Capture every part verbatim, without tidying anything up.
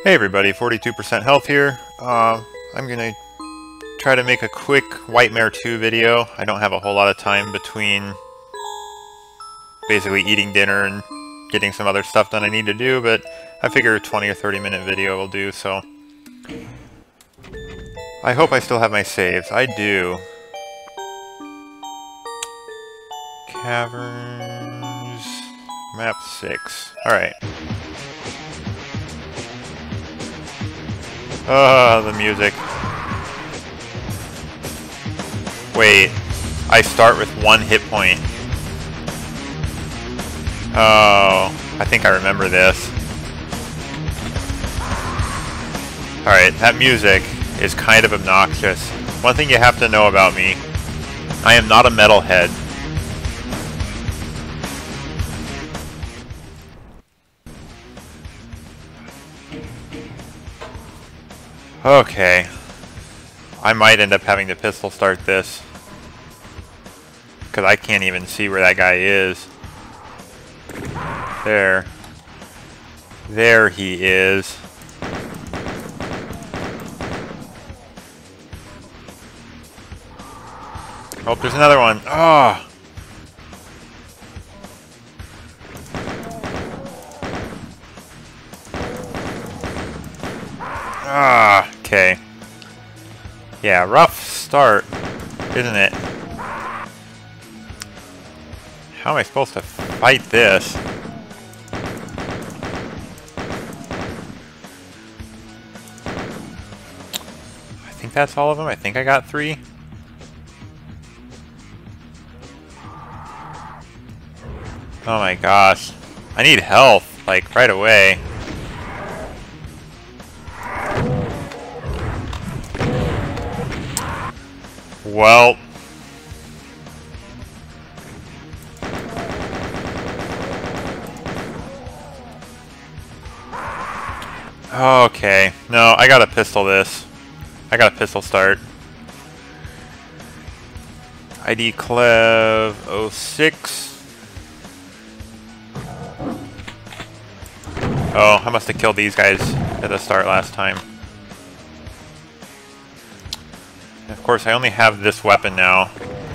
Hey everybody, forty-two percent health here. Uh, I'm gonna try to make a quick Whitemare two video. I don't have a whole lot of time between basically eating dinner and getting some other stuff done I need to do, but I figure a twenty or thirty minute video will do, so. I hope I still have my saves. I do. Caverns... Map six. Alright. Oh, the music. Wait, I start with one hit point. Oh, I think I remember this. Alright, that music is kind of obnoxious. One thing you have to know about me, I am not a metalhead. Okay. I might end up having to pistol start this. Because I can't even see where that guy is. There. There he is. Oh, there's another one. Oh! Ah, okay. Yeah, rough start, isn't it? How am I supposed to fight this? I think that's all of them. I think I got three. Oh my gosh. I need health, like, right away. Well, okay. No, I gotta pistol this. I gotta pistol start. I D Clev oh six. Oh, I must have killed these guys at the start last time. Of course, I only have this weapon now.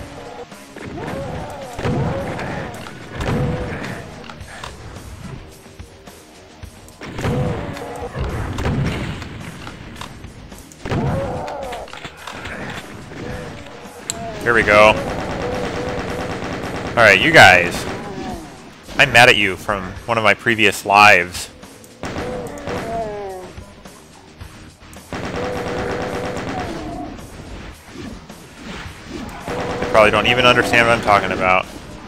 Here we go. Alright, you guys. I'm mad at you from one of my previous lives. Probably don't even understand what I'm talking about.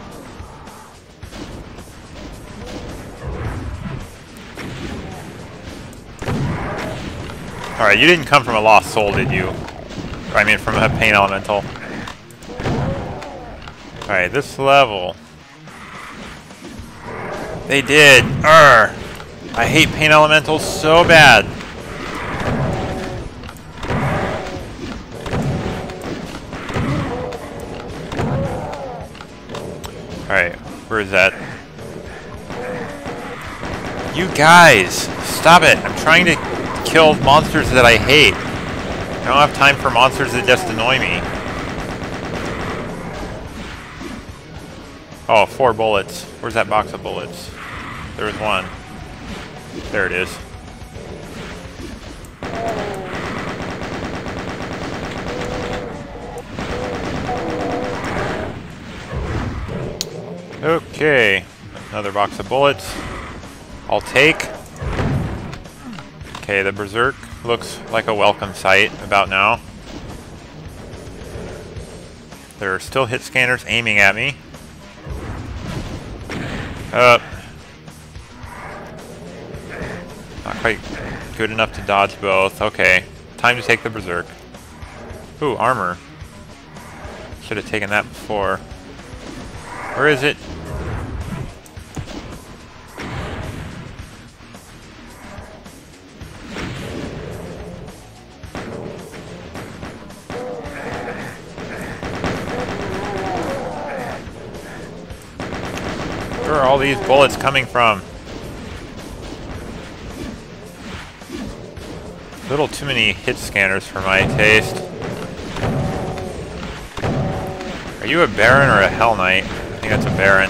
Alright, you didn't come from a lost soul, did you? Or, I mean, from a pain elemental. Alright, this level. They did! Urgh! I hate pain elementals so bad. Alright, where is that? You guys! Stop it! I'm trying to kill monsters that I hate. I don't have time for monsters that just annoy me. Oh, four bullets. Where's that box of bullets? There was one. There it is. Okay, another box of bullets. I'll take. Okay, the Berserk looks like a welcome sight about now. There are still hit scanners aiming at me. Uh, not quite good enough to dodge both. Okay, time to take the Berserk. Ooh, armor. Should have taken that before. Where is it? Where are all these bullets coming from? A little too many hit scanners for my taste. Are you a Baron or a Hell Knight? I think that's a Baron.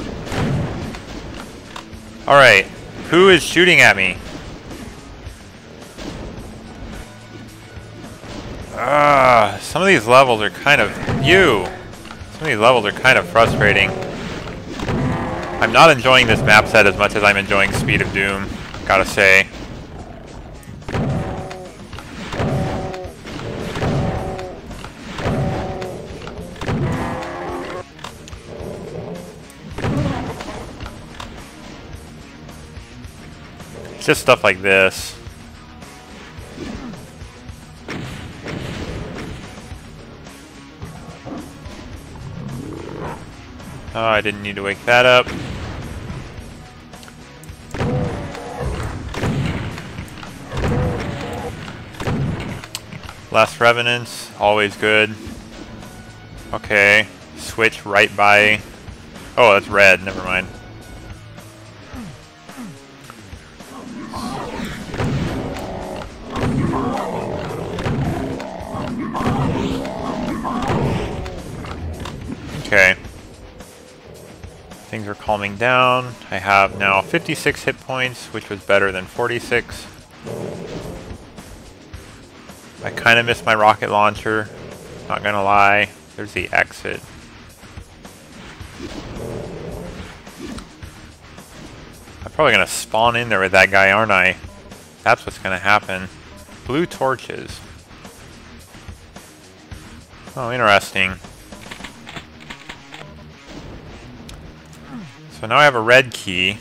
Alright, who is shooting at me? Ah, some of these levels are kind of... You! Some of these levels are kind of frustrating. I'm not enjoying this map set as much as I'm enjoying Speed of Doom, gotta say. It's just stuff like this. Oh, I didn't need to wake that up. Last Revenants, always good. Okay, switch right by... Oh, that's red, never mind. Okay. Things are calming down. I have now fifty-six hit points, which was better than forty-six. I kind of missed my rocket launcher, not gonna lie. There's the exit. I'm probably gonna spawn in there with that guy, aren't I? That's what's gonna happen. Blue torches. Oh, interesting. So now I have a red key.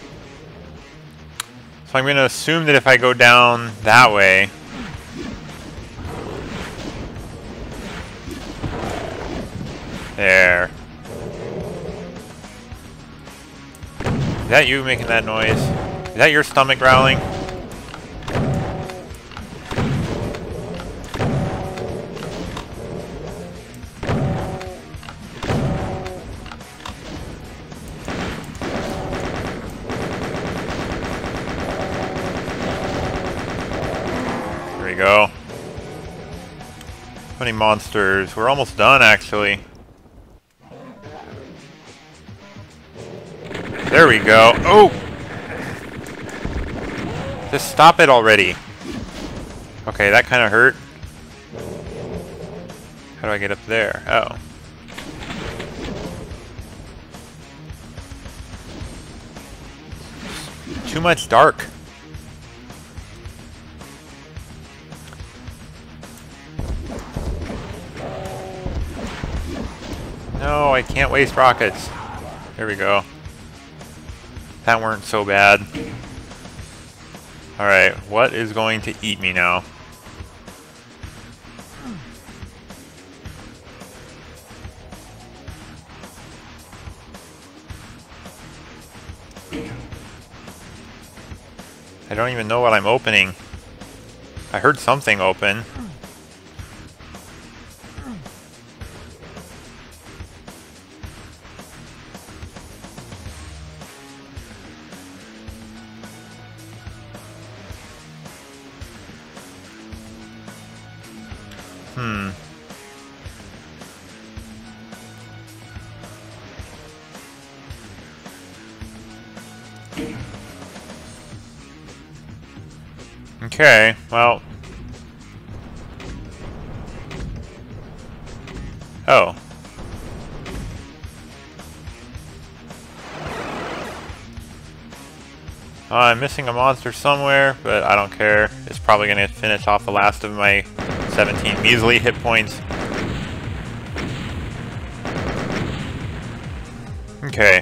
So I'm going to assume that if I go down that way... There. Is that you making that noise? Is that your stomach growling? Go. How many monsters? We're almost done, actually. There we go. Oh! Just stop it already. Okay, that kind of hurt. How do I get up there? Oh. Too much dark. No, I can't waste rockets. There we go. That weren't so bad. Alright, what is going to eat me now? I don't even know what I'm opening. I heard something open. Hmm. Okay, well. Oh. Uh, I'm missing a monster somewhere, but I don't care. It's probably going to finish off the last of my seventeen measly hit points. Okay.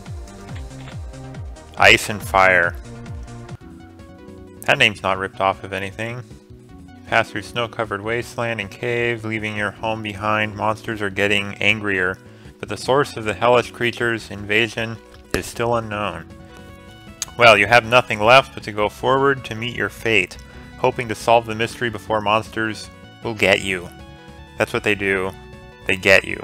Ice and Fire. That name's not ripped off of anything. Pass through snow-covered wasteland and cave, leaving your home behind. Monsters are getting angrier, but the source of the hellish creatures' invasion is still unknown. Well, you have nothing left but to go forward to meet your fate, hoping to solve the mystery before monsters will get you. That's what they do. They get you.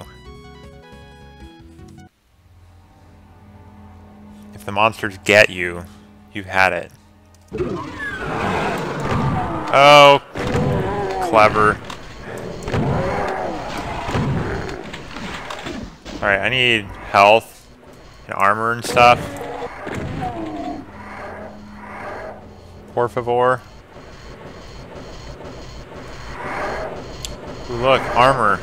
If the monsters get you, you've had it. Oh, clever. Alright, I need health and armor and stuff. Por favor. Ooh, look, armor.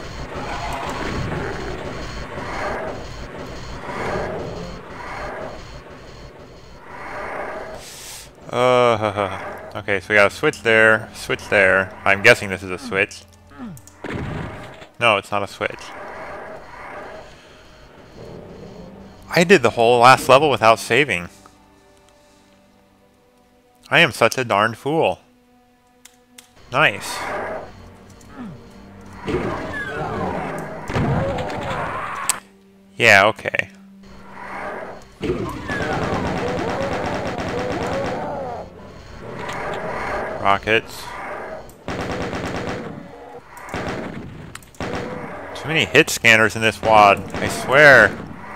Uh, okay, so we got a switch there, switch there. I'm guessing this is a switch. No, it's not a switch. I did the whole last level without saving. I am such a darned fool. Nice. Yeah, okay. Rockets. Too many hit scanners in this W A D, I swear.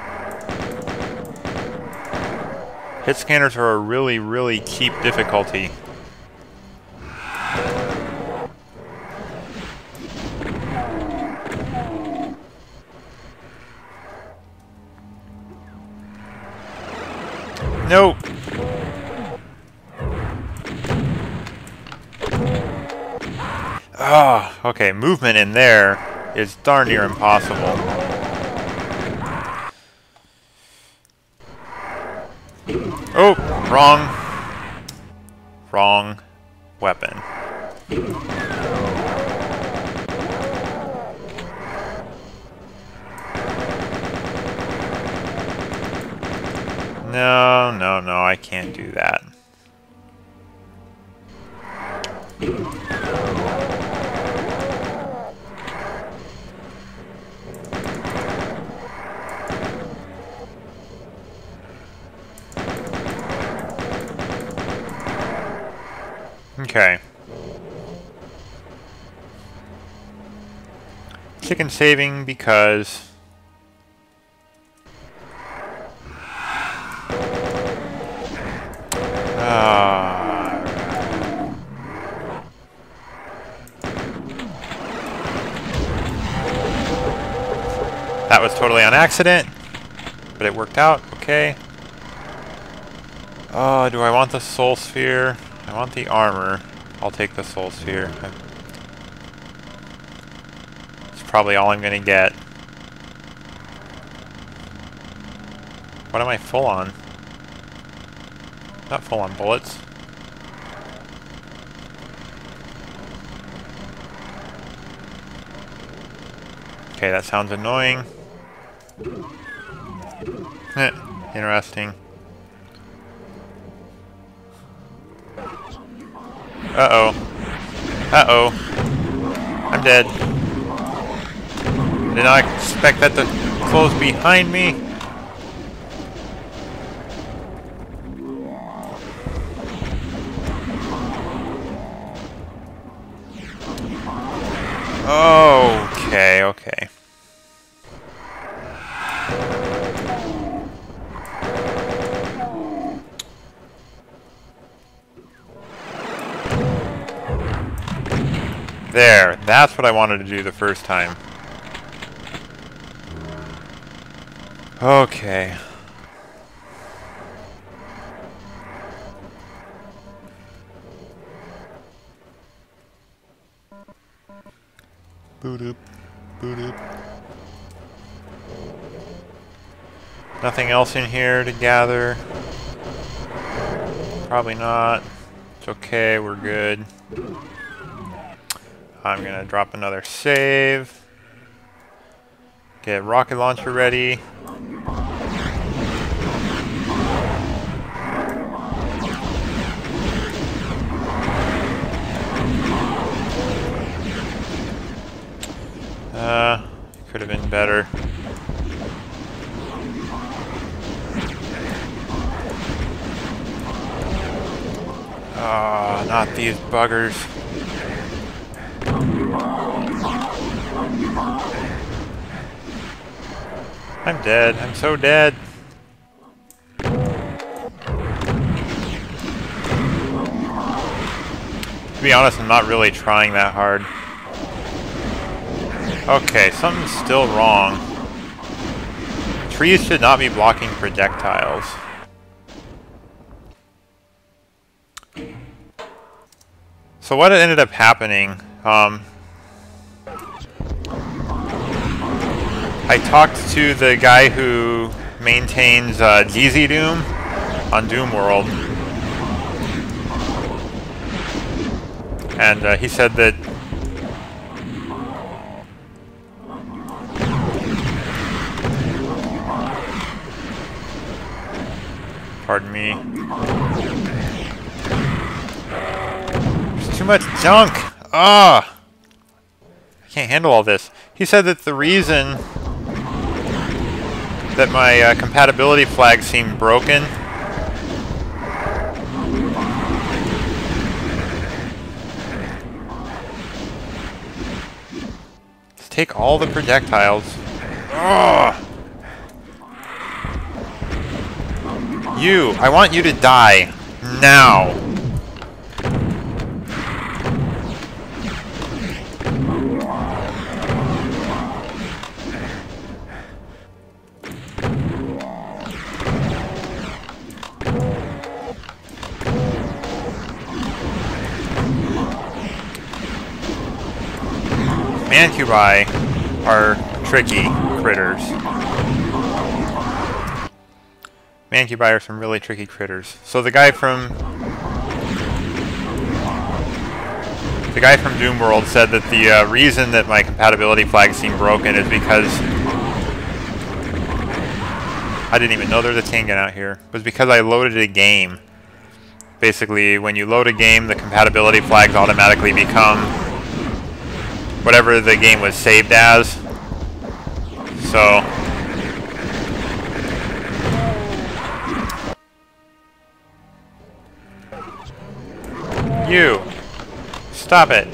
Hit scanners are a really, really cheap difficulty. Nope. Ah, oh, okay, movement in there is darn near impossible. Oh, wrong. Wrong weapon. No, no, no, I can't do that. Okay. Chicken saving because... Uh, that was totally on accident, but it worked out, okay. Oh, do I want the soul sphere? I want the armor. I'll take the soul sphere. It's probably all I'm gonna get. What am I full on? Not full on bullets. Okay, that sounds annoying. Eh, interesting. Uh-oh. Uh-oh. I'm dead. Did not expect that to close behind me. Okay, okay. There, that's what I wanted to do the first time. Okay. Boot up, boot up. Nothing else in here to gather. Probably not. It's okay, we're good. I'm gonna drop another save. Get rocket launcher ready. Uh, could have been better. Ah, oh, not these buggers. I'm dead. I'm so dead. To be honest, I'm not really trying that hard. Okay, something's still wrong. Trees should not be blocking projectiles. So what ended up happening, um, I talked to the guy who maintains uh, ZDoom on Doom World, and uh, he said that pardon me. There's too much junk! Ah! I can't handle all this. He said that the reason that my uh, compatibility flag seemed broken is take all the projectiles. Ugh. You! I want you to die! Now! Mancubi are tricky critters. Mancubi are some really tricky critters. So the guy from the guy from Doom World said that the uh, reason that my compatibility flag seemed broken is because I didn't even know there was a chain gun out here. It was because I loaded a game. Basically, when you load a game, the compatibility flags automatically become whatever the game was saved as. So you stop it.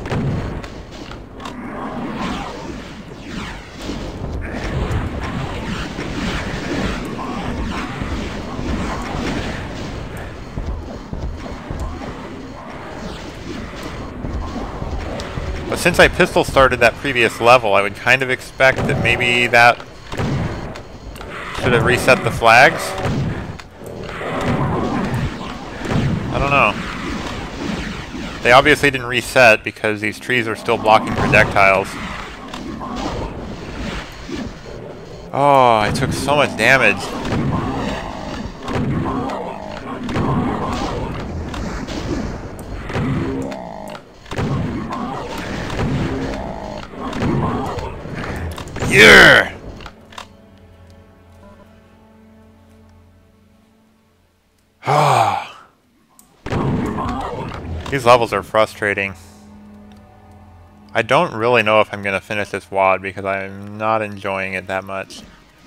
But since I pistol started that previous level, I would kind of expect that maybe that should have reset the flags. I don't know. They obviously didn't reset because these trees are still blocking projectiles. Oh, I took so much damage. Yeah! Ah. These levels are frustrating. I don't really know if I'm going to finish this W A D because I'm not enjoying it that much.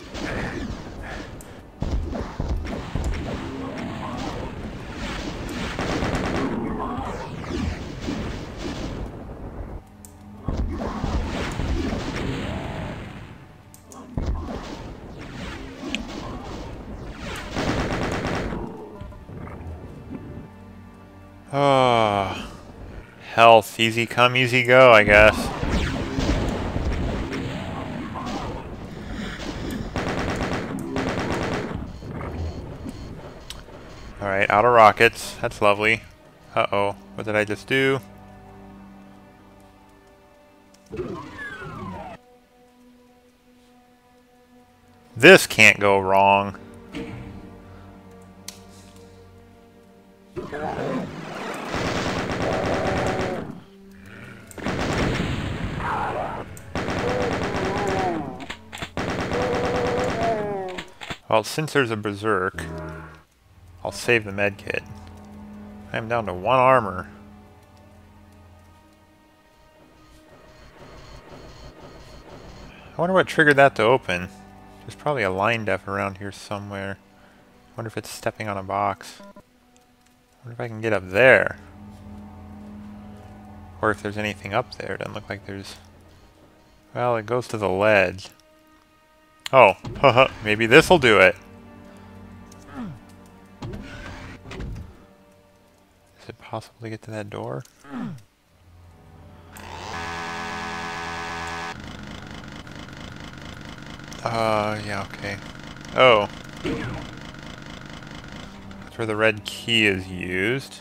Oh, health, easy come, easy go, I guess. Alright, out of rockets, that's lovely. Uh-oh, what did I just do? This can't go wrong. Well, since there's a berserk, I'll save the medkit. I'm down to one armor. I wonder what triggered that to open. There's probably a line def around here somewhere. I wonder if it's stepping on a box. I wonder if I can get up there. Or if there's anything up there. It doesn't look like there's... Well, it goes to the ledge. Oh, haha, maybe this'll do it. Is it possible to get to that door? Uh, yeah, okay. Oh. That's where the red key is used.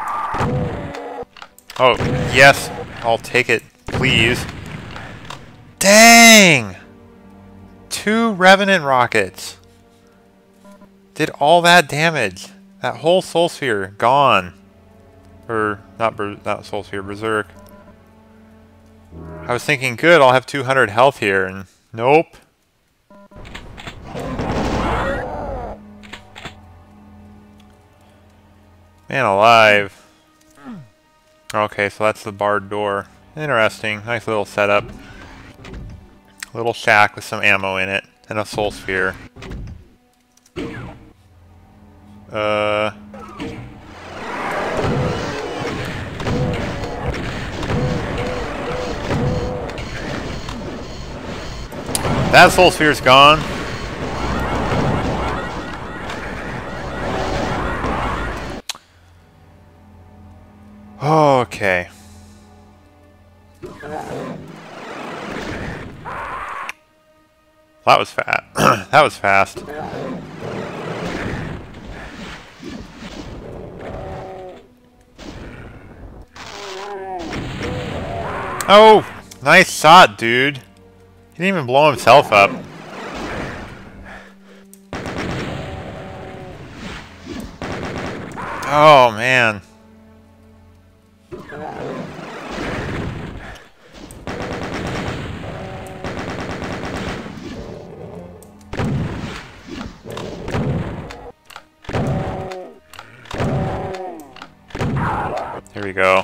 Oh, yes! I'll take it, please. Dang! Two Revenant rockets. Did all that damage. That whole Soul Sphere, gone. Or, not, Ber not Soul Sphere, Berserk. I was thinking, good, I'll have two hundred health here, and nope. Man alive. Okay, so that's the barred door. Interesting. Nice little setup. Little shack with some ammo in it. And a Soul Sphere. Uh... That Soul Sphere's gone. Okay. That was fast. That was fast. Oh! Nice shot, dude. He didn't even blow himself up. Oh, man. Here we go.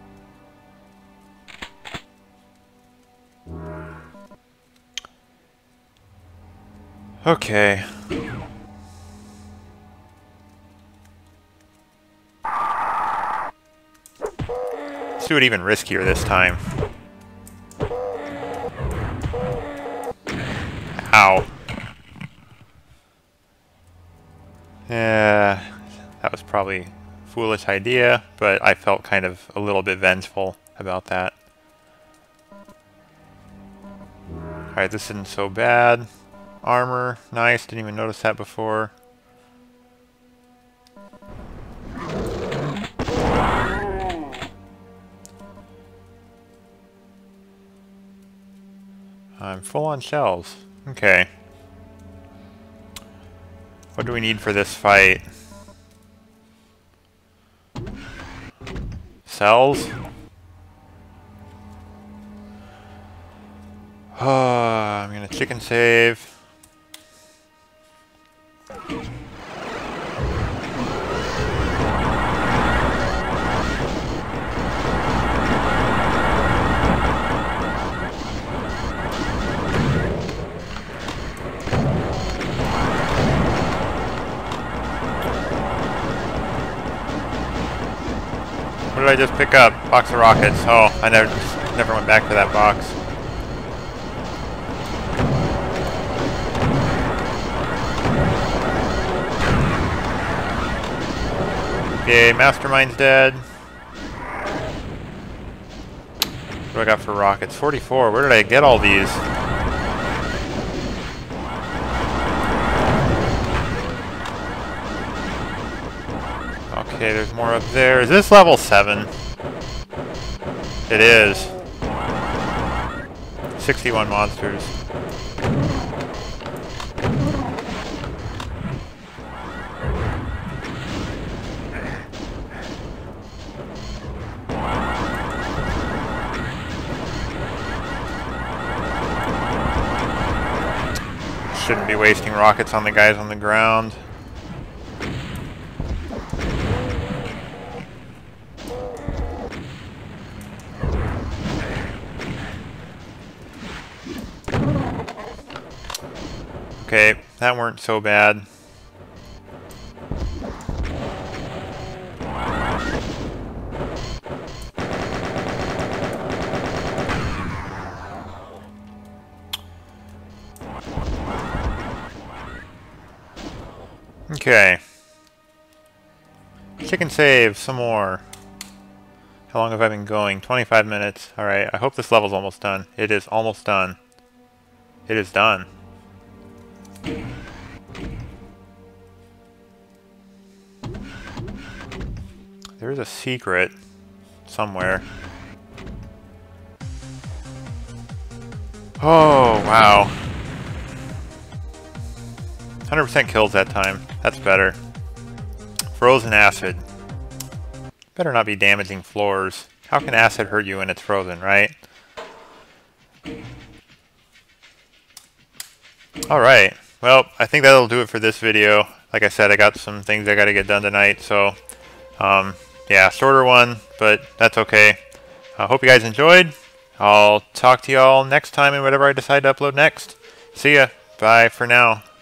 Okay. Let's do it even riskier this time. Ow. Yeah, that was probably a foolish idea, but I felt kind of a little bit vengeful about that. Alright, this isn't so bad. Armor, nice, didn't even notice that before. I'm full on shells. Okay. What do we need for this fight? Cells? Oh, I'm gonna chicken save. What did I just pick up? Box of rockets. Oh, I never never went back to that box. Okay, Mastermind's dead. What do I got for rockets? forty-four. Where did I get all these? Okay, there's more up there. Is this level seven? It is. sixty-one monsters. Shouldn't be wasting rockets on the guys on the ground. Okay, that weren't so bad. Chicken save, some more. How long have I been going? twenty-five minutes. Alright, I hope this level's almost done. It is almost done. It is done. There is a secret somewhere. Oh, wow. one hundred percent kills that time. That's better. Frozen acid. Better not be damaging floors. How can acid hurt you when it's frozen, right? Alright. Well, I think that'll do it for this video. Like I said, I got some things I gotta get done tonight, so... Um, yeah, shorter one, but that's okay. I hope you guys enjoyed. I'll talk to y'all next time in whatever I decide to upload next. See ya. Bye for now.